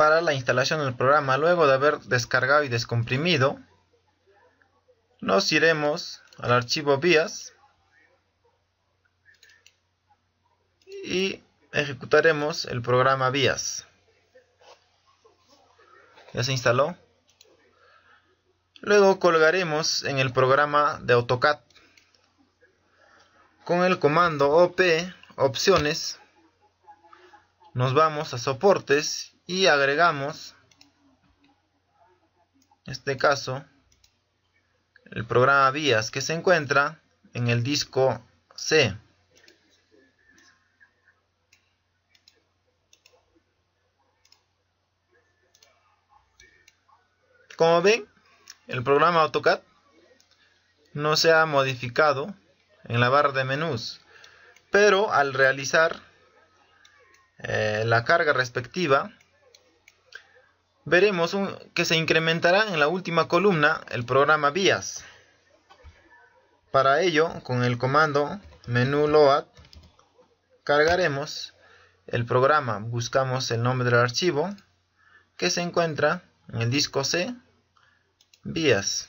para la instalación del programa. Luego de haber descargado y descomprimido, nos iremos al archivo vías y ejecutaremos el programa vías. Ya se instaló. Luego colgaremos en el programa de AutoCAD con el comando OP opciones. Nos vamos a soportes y agregamos, en este caso, el programa vías, que se encuentra en el disco C. Como ven, el programa AutoCAD no se ha modificado en la barra de menús, pero al realizar la carga respectiva, veremos que se incrementará en la última columna el programa vías. Para ello, con el comando menú load, cargaremos el programa. Buscamos el nombre del archivo que se encuentra en el disco C, vías.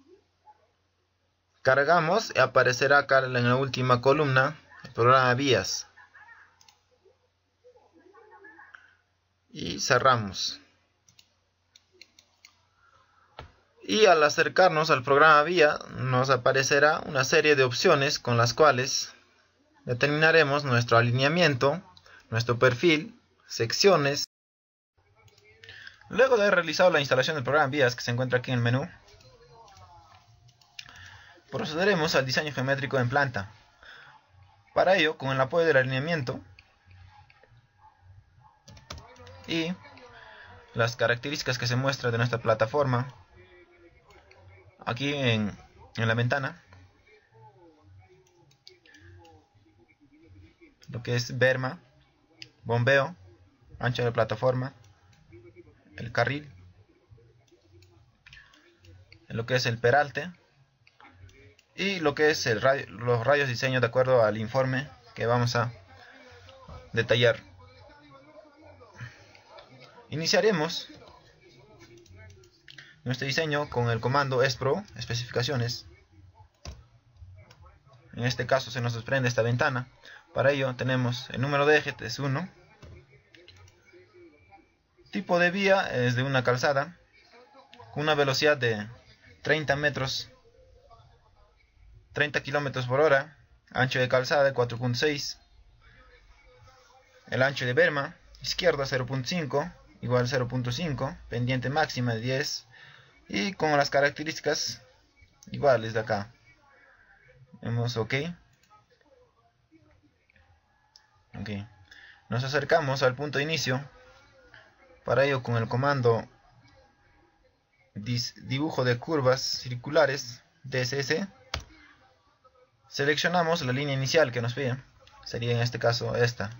Cargamos y aparecerá acá en la última columna el programa vías. Y cerramos. Y al acercarnos al programa vía, nos aparecerá una serie de opciones con las cuales determinaremos nuestro alineamiento, nuestro perfil, secciones. Luego de haber realizado la instalación del programa vías, que se encuentra aquí en el menú, procederemos al diseño geométrico en planta. Para ello, con el apoyo del alineamiento y las características que se muestran de nuestra plataforma, aquí en la ventana, lo que es berma, bombeo, ancho de plataforma, el carril, lo que es el peralte y lo que es los rayos de diseño de acuerdo al informe que vamos a detallar. Iniciaremos nuestro diseño con el comando expro, especificaciones. En este caso se nos desprende esta ventana. Para ello tenemos el número de eje, es 1. Tipo de vía es de una calzada con una velocidad de 30 km por hora. Ancho de calzada de 4.6. El ancho de berma izquierda 0.5, igual 0.5. Pendiente máxima de 10. Y con las características iguales de acá. Vemos OK. Nos acercamos al punto de inicio. Para ello, con el comando dibujo de curvas circulares DSS, seleccionamos la línea inicial que nos pide. Sería en este caso esta.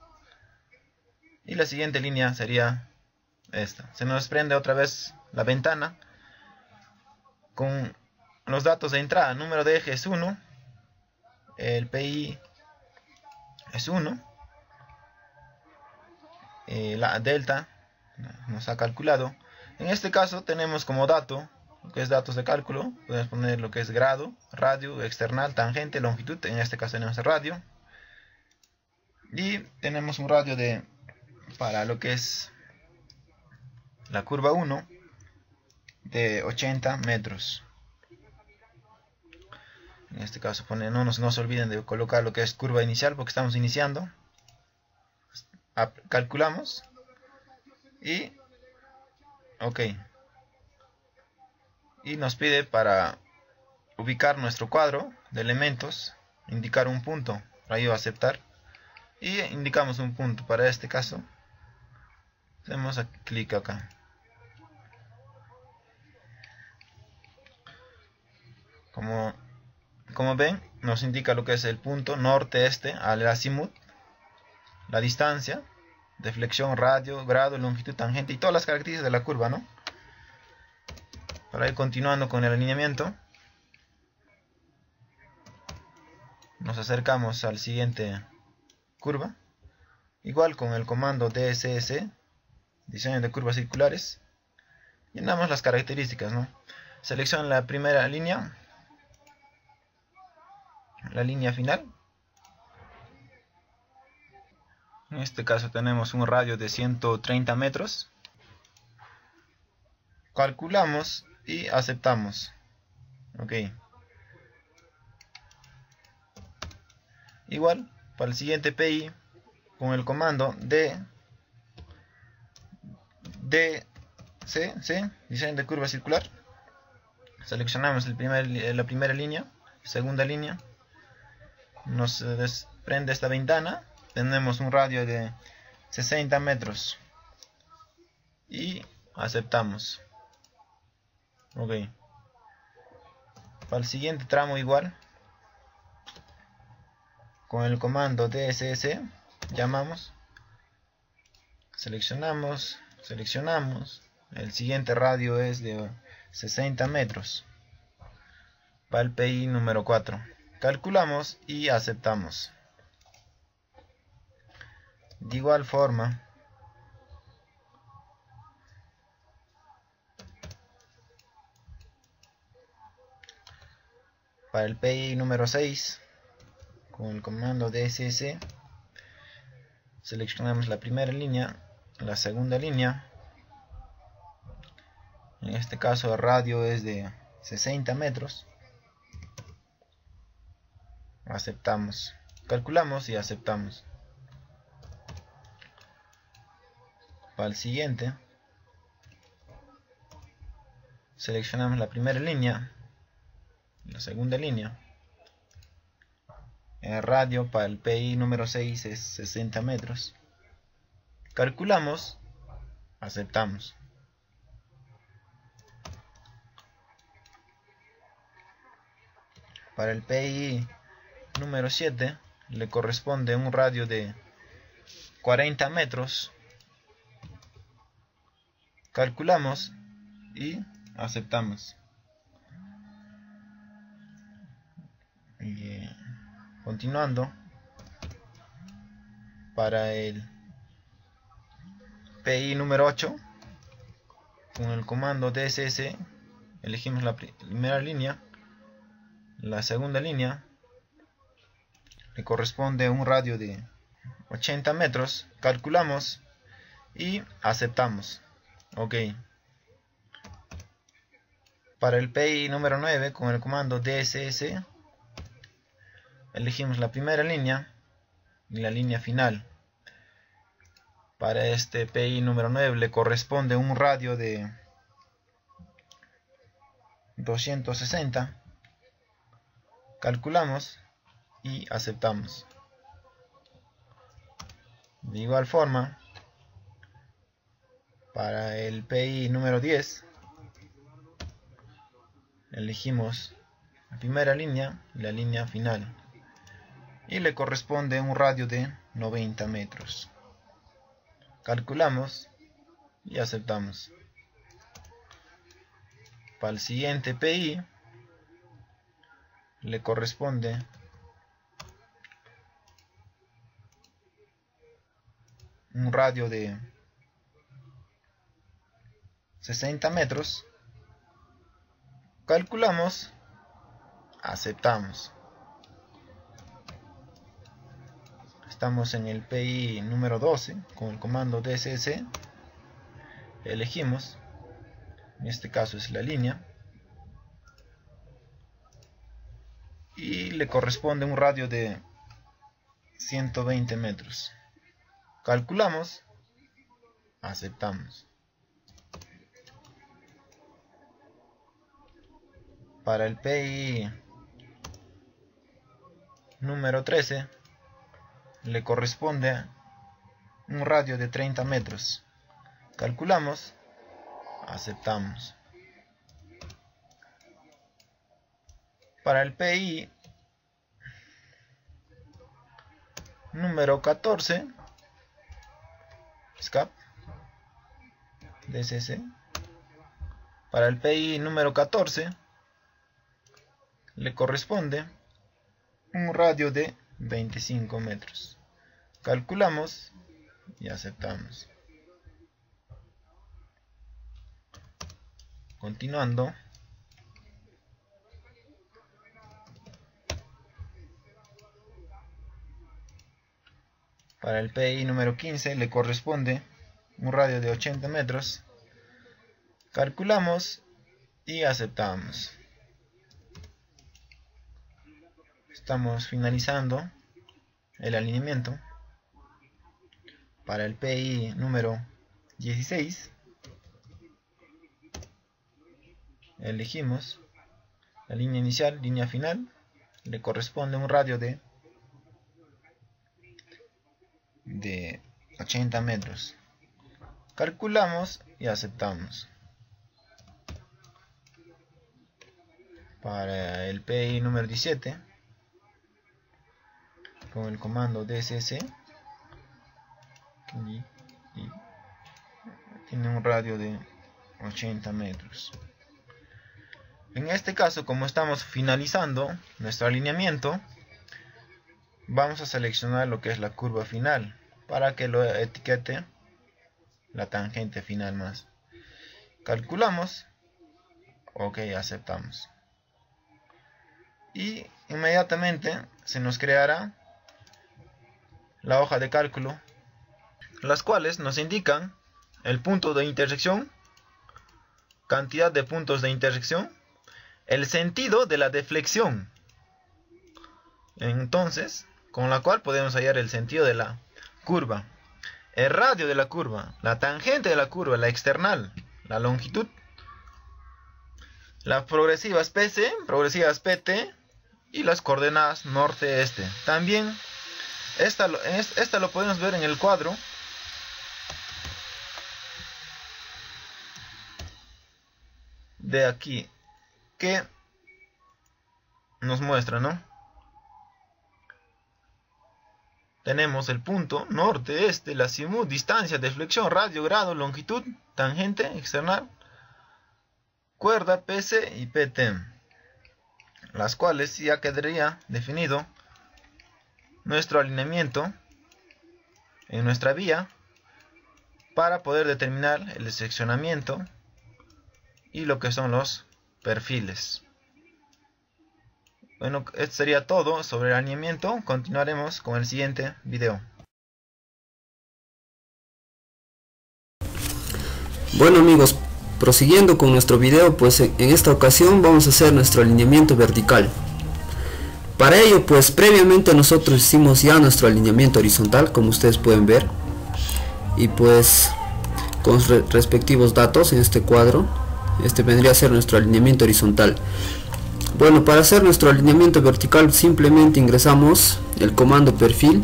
Y la siguiente línea sería esta. Se nos prende otra vez la ventana con los datos de entrada. Número de eje es 1, el PI es 1, la delta nos ha calculado. En este caso tenemos como dato, lo que es datos de cálculo, podemos poner lo que es grado, radio, external, tangente, longitud. En este caso tenemos el radio. Y tenemos un radio para lo que es la curva 1 de 80 metros. En este caso no se olviden de colocar lo que es curva inicial porque estamos iniciando. Calculamos y OK. Y nos pide para ubicar nuestro cuadro de elementos, indicar un punto. Para ello aceptar. Y indicamos un punto. Para este caso hacemos clic acá. Como ven, nos indica lo que es el punto norte-este al azimut, la distancia, deflexión, radio, grado, longitud, tangente y todas las características de la curva, ¿no? Para ir continuando con el alineamiento, nos acercamos al siguiente curva. Igual con el comando DSS, diseño de curvas circulares. Llenamos las características, ¿no? Selecciona la primera línea, la línea final. En este caso tenemos un radio de 130 metros. Calculamos y aceptamos. Ok. Igual, para el siguiente PI, con el comando DC, diseño de curva circular, seleccionamos la primera línea, segunda línea, nos desprende esta ventana, tenemos un radio de 60 metros y aceptamos. Ok. Para el siguiente tramo igual, con el comando DSS llamamos, seleccionamos, el siguiente radio es de 60 metros para el PI número 4. Calculamos y aceptamos. De igual forma, para el PI número 6, con el comando DSS, seleccionamos la primera línea, la segunda línea. En este caso el radio es de 60 metros. Aceptamos. Calculamos y aceptamos. Para el siguiente, seleccionamos la primera línea, la segunda línea. El radio para el PI número 6 es 60 metros. Calculamos, aceptamos. Para el PI número 7 le corresponde un radio de 40 metros. Calculamos y aceptamos. Y continuando, para el PI número 8, con el comando DSS elegimos la primera línea, la segunda línea, le corresponde un radio de 80 metros, calculamos y aceptamos. Ok. Para el PI número 9, con el comando DSS, elegimos la primera línea y la línea final. Para este PI número 9 le corresponde un radio de 260. Calculamos y aceptamos. De igual forma, para el PI número 10, elegimos la primera línea y la línea final. Y le corresponde un radio de 90 metros. Calculamos y aceptamos. Para el siguiente PI le corresponde un radio de 60 metros. Calculamos, aceptamos. Estamos en el PI número 12, con el comando DSS. Elegimos, en este caso es la línea, y le corresponde un radio de 120 metros. Calculamos, aceptamos. Para el PI número 13 le corresponde un radio de 30 metros. Calculamos, aceptamos. Para el PI número 14, SCAP DSS, para el PI número 14 le corresponde un radio de 25 metros. Calculamos y aceptamos. Continuando, para el PI número 15 le corresponde un radio de 80 metros. Calculamos y aceptamos. Estamos finalizando el alineamiento. Para el PI número 16 elegimos la línea inicial, línea final. Le corresponde un radio de 80 metros. Calculamos y aceptamos. Para el PI número 17, con el comando DSS, tiene un radio de 80 metros. En este caso, como estamos finalizando nuestro alineamiento, vamos a seleccionar lo que es la curva final para que lo etiquete la tangente final más. Calculamos, ok, aceptamos, y inmediatamente se nos creará la hoja de cálculo, las cuales nos indican el punto de intersección, cantidad de puntos de intersección, el sentido de la deflexión, entonces con la cual podemos hallar el sentido de la curva, el radio de la curva, la tangente de la curva, la external, la longitud, las progresivas PC, progresivas PT y las coordenadas norte-este. También esta lo podemos ver en el cuadro de aquí, que nos muestra, ¿no? Tenemos el punto norte, este, la azimut, distancia, deflexión, radio, grado, longitud, tangente, external, cuerda, PC y PT, las cuales ya quedaría definido nuestro alineamiento en nuestra vía para poder determinar el seccionamiento y lo que son los perfiles. Bueno, esto sería todo sobre el alineamiento. Continuaremos con el siguiente video. Bueno amigos, prosiguiendo con nuestro video, pues en esta ocasión vamos a hacer nuestro alineamiento vertical. Para ello, pues previamente nosotros hicimos ya nuestro alineamiento horizontal, como ustedes pueden ver, y pues con respectivos datos en este cuadro. Este vendría a ser nuestro alineamiento horizontal. Bueno, para hacer nuestro alineamiento vertical simplemente ingresamos el comando perfil,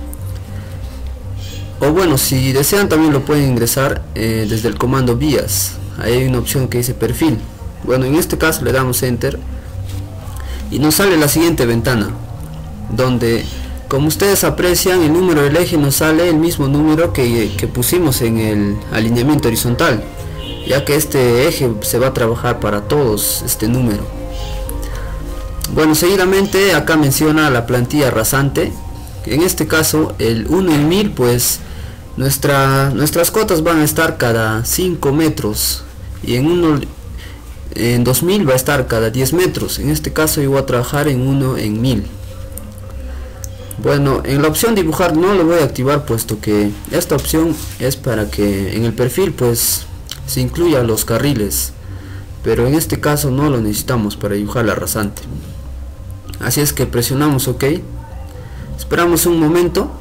o bueno, si desean también lo pueden ingresar desde el comando vías. Ahí hay una opción que dice perfil. Bueno, en este caso le damos enter y nos sale la siguiente ventana, donde, como ustedes aprecian, el número del eje nos sale el mismo número que pusimos en el alineamiento horizontal, ya que este eje se va a trabajar para todos este número. Bueno, seguidamente acá menciona la plantilla rasante. En este caso el 1 en 1000, pues nuestras cotas van a estar cada 5 metros, y en 2000 va a estar cada 10 metros. En este caso yo voy a trabajar en 1 en 1000. Bueno, en la opción dibujar no lo voy a activar, puesto que esta opción es para que en el perfil pues se incluya los carriles, pero en este caso no lo necesitamos para dibujar la rasante. Así es que presionamos OK, esperamos un momento,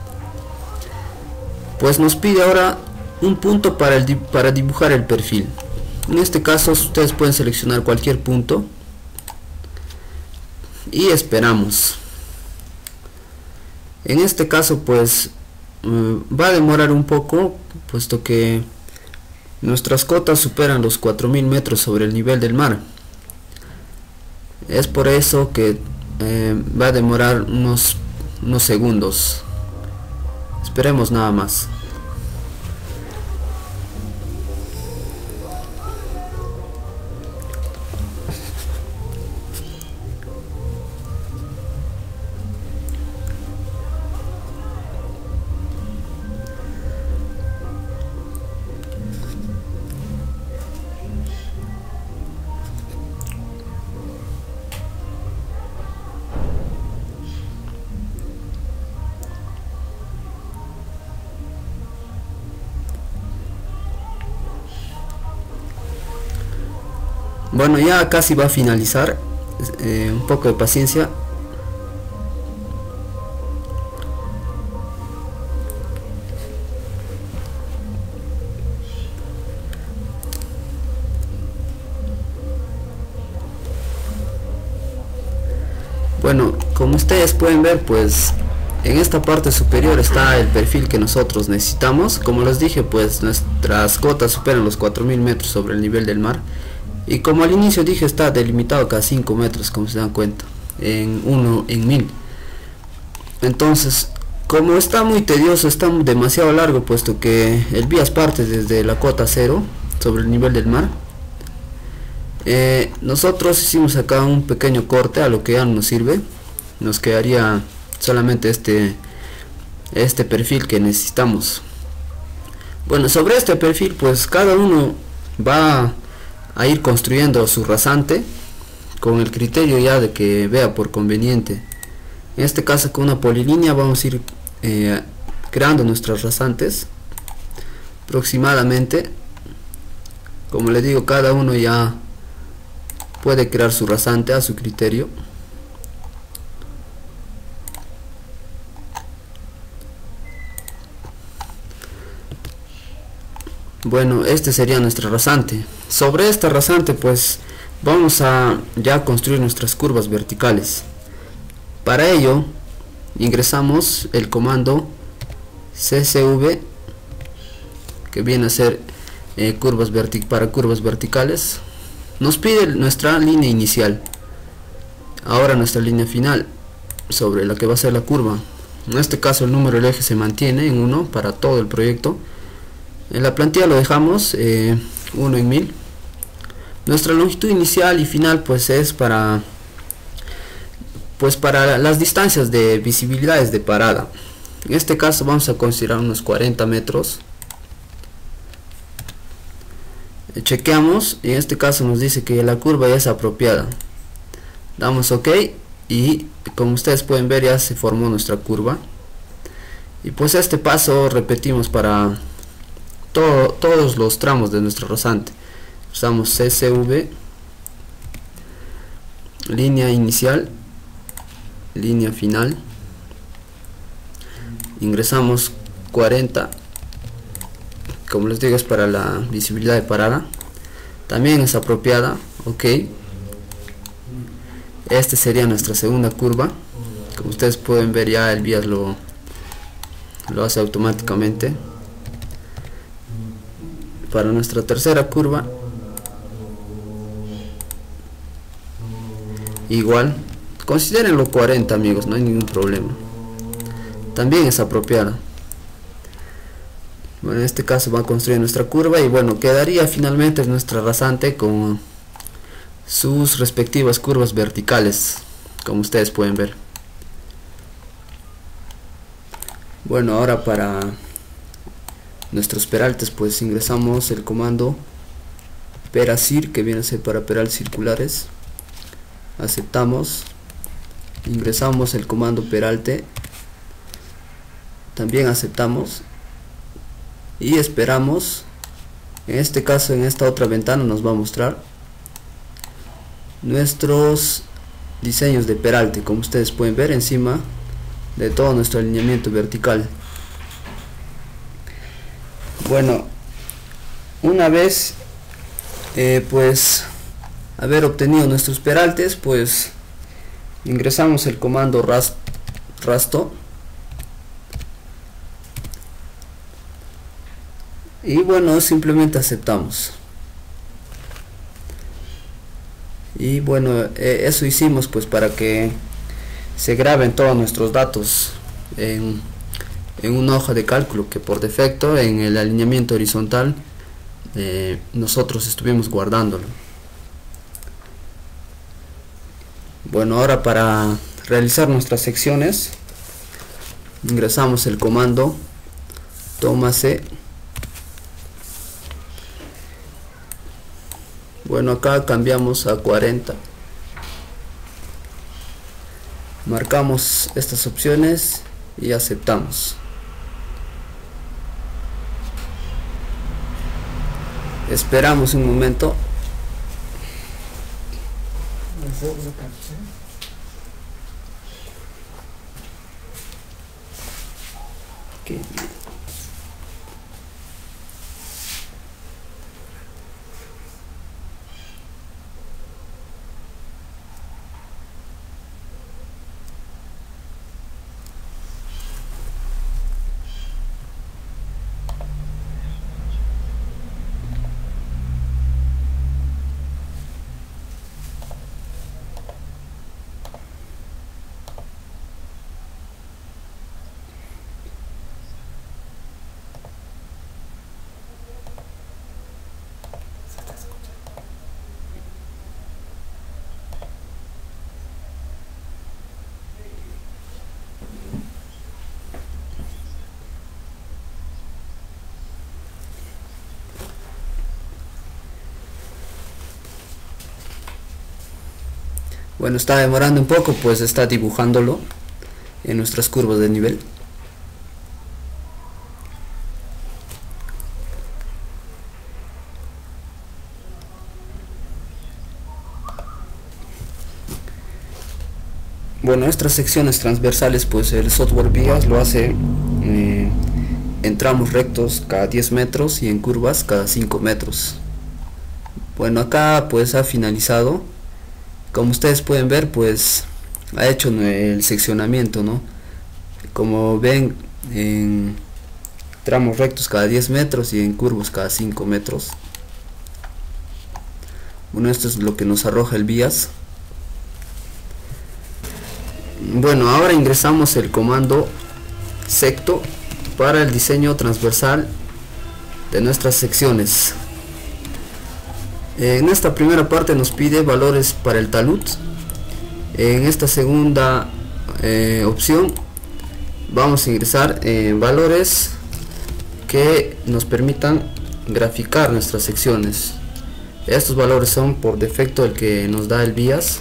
pues nos pide ahora un punto para dibujar el perfil. En este caso ustedes pueden seleccionar cualquier punto y esperamos. En este caso pues va a demorar un poco, puesto que nuestras cotas superan los 4000 metros sobre el nivel del mar. Es por eso que va a demorar unos segundos. Esperemos nada más. Bueno, ya casi va a finalizar, un poco de paciencia. Bueno, como ustedes pueden ver, pues en esta parte superior está el perfil que nosotros necesitamos. Como les dije, pues nuestras cotas superan los 4000 metros sobre el nivel del mar. Y como al inicio dije, está delimitado cada 5 metros, como se dan cuenta, en 1 en 1000. Entonces, como está muy tedioso, está demasiado largo, puesto que el vías parte desde la cota 0 sobre el nivel del mar. Nosotros hicimos acá un pequeño corte a lo que ya no nos sirve. Nos quedaría solamente este perfil que necesitamos. Bueno, sobre este perfil, pues cada uno va a ir construyendo su rasante con el criterio ya de que vea por conveniente. En este caso, con una polilínea vamos a ir creando nuestros rasantes aproximadamente. Como les digo, cada uno ya puede crear su rasante a su criterio. Bueno, este sería nuestro rasante. Sobre esta rasante, pues vamos a ya construir nuestras curvas verticales. Para ello ingresamos el comando CSV, que viene a ser para curvas verticales. Nos pide nuestra línea inicial, ahora nuestra línea final sobre la que va a ser la curva. En este caso el número del eje se mantiene en 1 para todo el proyecto. En la plantilla lo dejamos 1 en 1000. Nuestra longitud inicial y final pues es para las distancias de visibilidades de parada. En este caso vamos a considerar unos 40 metros. Chequeamos y en este caso nos dice que la curva ya es apropiada. Damos OK y como ustedes pueden ver ya se formó nuestra curva. Y pues este paso repetimos para todos los tramos de nuestro rasante. Usamos CSV, línea inicial, línea final, ingresamos 40. Como les digo, es para la visibilidad de parada, también es apropiada. OK, este sería nuestra segunda curva. Como ustedes pueden ver, ya el vías lo hace automáticamente. Para nuestra tercera curva igual, considérenlo 40 amigos, no hay ningún problema, también es apropiada. Bueno, en este caso va a construir nuestra curva y bueno, quedaría finalmente nuestra rasante con sus respectivas curvas verticales, como ustedes pueden ver. Bueno, ahora para nuestros peraltes pues ingresamos el comando peracir, que viene a ser para peraltes circulares. Aceptamos, ingresamos el comando peralte, también aceptamos y esperamos. En este caso, en esta otra ventana nos va a mostrar nuestros diseños de peralte, como ustedes pueden ver encima de todo nuestro alineamiento vertical. Bueno, una vez pues haber obtenido nuestros peraltes, pues ingresamos el comando rasto y bueno, simplemente aceptamos. Y bueno, eso hicimos pues para que se graben todos nuestros datos en una hoja de cálculo que por defecto en el alineamiento horizontal nosotros estuvimos guardándolo. Bueno, ahora para realizar nuestras secciones ingresamos el comando toma C. Bueno, acá cambiamos a 40. Marcamos estas opciones y aceptamos. Esperamos un momento. Okay. Bueno, está demorando un poco, pues está dibujándolo en nuestras curvas de nivel. Bueno, estas secciones transversales, pues el software Vias lo hace en tramos rectos cada 10 metros y en curvas cada 5 metros. Bueno, acá pues ha finalizado. Como ustedes pueden ver, pues ha hecho el seccionamiento, ¿no? Como ven, en tramos rectos cada 10 metros y en curvos cada 5 metros. Bueno, esto es lo que nos arroja el Vias. Bueno, ahora ingresamos el comando secto para el diseño transversal de nuestras secciones. En esta primera parte nos pide valores para el talud. En esta segunda opción vamos a ingresar valores que nos permitan graficar nuestras secciones. Estos valores son por defecto el que nos da el Vias.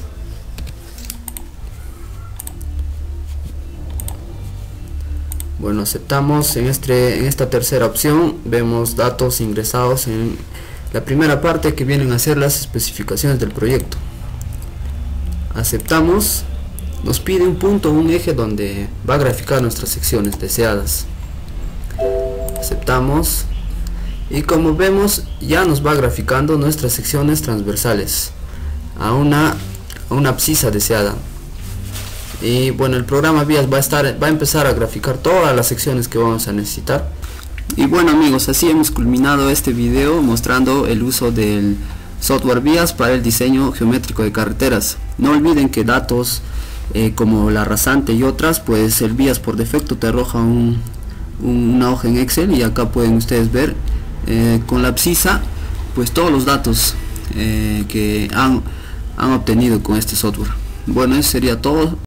Bueno, aceptamos. En esta tercera opción vemos datos ingresados en la primera parte, que vienen a ser las especificaciones del proyecto. Aceptamos. Nos pide un punto o un eje donde va a graficar nuestras secciones deseadas. Aceptamos. Y como vemos, ya nos va graficando nuestras secciones transversales a una abscisa deseada. Y bueno, el programa Vias va a empezar a graficar todas las secciones que vamos a necesitar. Y bueno amigos, así hemos culminado este video mostrando el uso del software Vias para el diseño geométrico de carreteras. No olviden que como la rasante y otras, pues el Vias por defecto te arroja una hoja en Excel, y acá pueden ustedes ver con la abscisa pues todos los datos que han obtenido con este software. Bueno, eso sería todo.